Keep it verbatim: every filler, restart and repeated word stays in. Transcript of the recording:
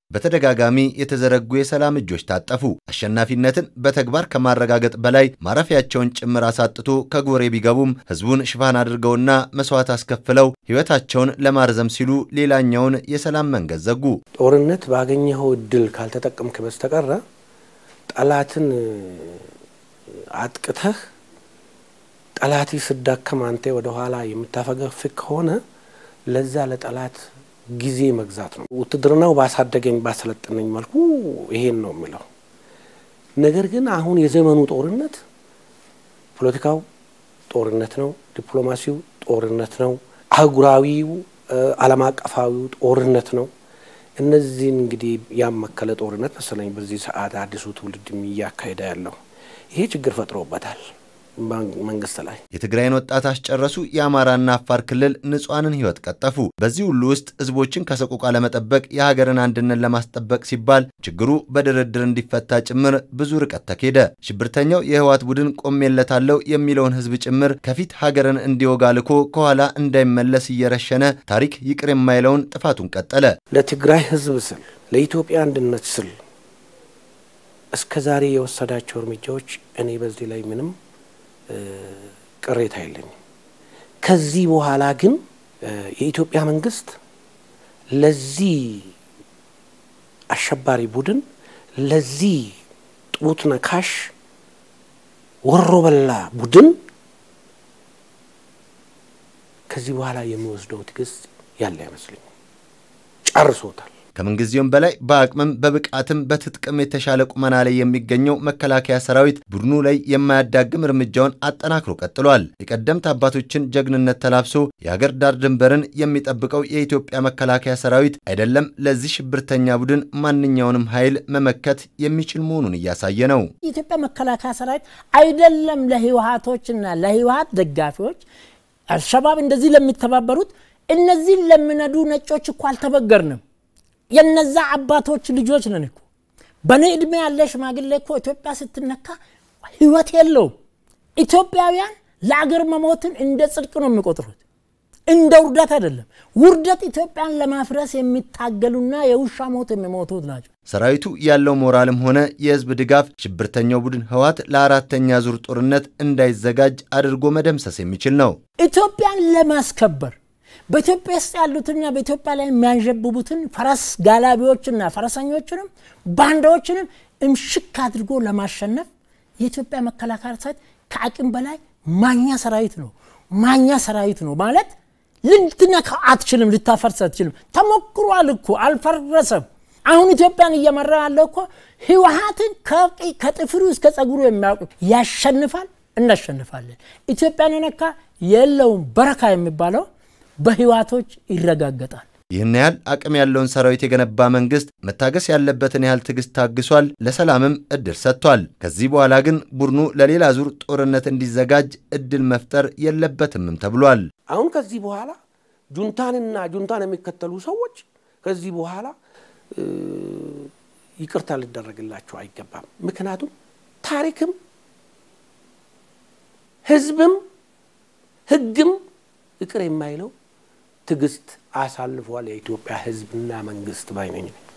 በተደጋጋሚ የተዘረጉ የሰላም እጆች ታጠፉ። አሸናፊነትን በተግባር ከማረጋገጥ በላይ ማረፊያቸውን ጭምር አሳጥቶ ከጎሬ ቢገቡም ህዝቡን ሽፋን አድርገውና መስዋዕት አስከፍለው ህይወታቸውን ለማርዘም ሲሉ ሌላኛውን የሰላም መንገድ ዘጉ። ጦርነት ባገኘው እድል ካልተጠቀምክ በስተቀር ጠላትን አጥቅተህ ጠላቲ ስዳከም አንተ ወደ ኋላ የምታፈገፍግ ከሆነ ለዛ ለጠላት ጊዜ መግዛት ነው። ውትድርናው ባሳደገኝ ባሰለጠነኝ መልኩ ይሄን ነው የሚለው። ነገር ግን አሁን የዘመኑ ጦርነት ፖለቲካው ጦርነት ነው፣ ዲፕሎማሲው ጦርነት ነው፣ አህጉራዊው ዓለም አቀፋዊው ጦርነት ነው። እነዚህ እንግዲህ ያመከለ ጦርነት መሰለኝ በዚህ ሰዓት አዲሱ ትውልድ የሚያካሂድ ያለው ይሄ ችግር ፈጥሮበታል መንግስት ላይ። የትግራይን ወጣት አስጨረሱ፣ የአማራና አፋር ክልል ንጹሃንን ህይወት ቀጠፉ። በዚህ ሁሉ ውስጥ ህዝቦችን ከሰቆቃ ለመጠበቅ የሀገርን አንድነት ለማስጠበቅ ሲባል ችግሩ በድርድር እንዲፈታ ጭምር ብዙ ርቀት ተኬደ። ሽብርተኛው የህወሓት ቡድን ቆሜለታለው የሚለውን ህዝብ ጭምር ከፊት ሀገርን እንዲወጋ ልኮ ከኋላ እንዳይመለስ እየረሸነ ታሪክ ይቅር የማይለውን ጥፋቱን ቀጠለ። ለትግራይ ህዝብ ስል ለኢትዮጵያ አንድነት ስል እስከዛሬ የወሰዳቸው እርምጃዎች እኔ በዚህ ላይ ምንም ቅሬታ የለኝም። ከዚህ በኋላ ግን የኢትዮጵያ መንግስት ለዚህ አሸባሪ ቡድን ለዚህ ጡት ነካሽ ወሮበላ ቡድን ከዚህ በኋላ የሚወስደው ትግስት ያለ አይመስልኝም። ጨርሶታል። ከመንግስቲውም በላይ በአቅምም በብቃትም በትጥቅም የተሻለ ቁመና ላይ የሚገኘው መከላከያ ሰራዊት ቡድኑ ላይ የማያዳግም እርምጃውን አጠናክሮ ቀጥሏል። የቀደምት አባቶችን ጀግንነት ተላብሶ የሀገር ዳር ድንበርን የሚጠብቀው የኢትዮጵያ መከላከያ ሰራዊት አይደለም ለዚህ ሽብርተኛ ቡድን ማንኛውንም ኃይል መመከት የሚችል መሆኑን እያሳየ ነው። የኢትዮጵያ መከላከያ ሰራዊት አይደለም ለህወሓቶችና ለህወሓት ደጋፊዎች አልሸባብ እንደዚህ ለሚተባበሩት እነዚህ ለምነዱ ነጮች እኮ አልተበገርንም። የነዛ አባቶች ልጆች ነን እኮ። በኔ እድሜ ያለ ሽማግሌ እኮ ኢትዮጵያ ስትነካ ህይወት የለው። ኢትዮጵያውያን ለአገር መሞትን እንደ ጽድቅ ነው የሚቆጥሩት፣ እንደ ውርደት አይደለም። ውርደት ኢትዮጵያን ለማፍረስ የሚታገሉና የውሻ ሞት የሚሞቱት ናቸው። ሰራዊቱ ያለው ሞራልም ሆነ የህዝብ ድጋፍ ሽብርተኛው ቡድን ህወሓት ለአራተኛ ዙር ጦርነት እንዳይዘጋጅ አድርጎ መደምሰስ የሚችል ነው። ኢትዮጵያን ለማስከበር በኢትዮጵያ ውስጥ ያሉትና በኢትዮጵያ ላይ የሚያንጀብቡትን ፈረስ ጋላቢዎችና ፈረሰኞችንም ባንዳዎችንም እምሽክ አድርጎ ለማሸነፍ የኢትዮጵያ መከላከያ ሰራዊት ከአቅም በላይ ማኛ ሰራዊት ነው። ማኛ ሰራዊት ነው ማለት ልንትነካ አትችልም፣ ልታፈርስ አትችልም። ተሞክሯል እኮ አልፈረሰም። አሁን ኢትዮጵያን እየመራ ያለው እኮ ህወሓትን ከጥፍሩ እስከ ጸጉሩ የሚያውቅ ያሸንፋል፣ እናሸንፋለን። ኢትዮጵያን ነካ የለውም በረካ የሚባለው በህዋቶች ይረጋገጣል። ይህን ያህል አቅም ያለውን ሰራዊት የገነባ መንግስት መታገስ ያለበትን ያህል ትግስት ታግሷል፣ ለሰላምም እድል ሰጥቷል። ከዚህ በኋላ ግን ቡድኑ ለሌላ ዙር ጦርነት እንዲዘጋጅ እድል መፍጠር የለበትም ተብሏል። አሁን ከዚህ በኋላ ጁንታንና ጁንታን የሚከተሉ ሰዎች ከዚህ በኋላ ይቅርታ ሊደረግላቸው አይገባም። ምክንያቱም ታሪክም ህዝብም ህግም ይቅር የማይለው ትግስት አሳልፏል የኢትዮጵያ ህዝብና መንግስት ባይነኝ።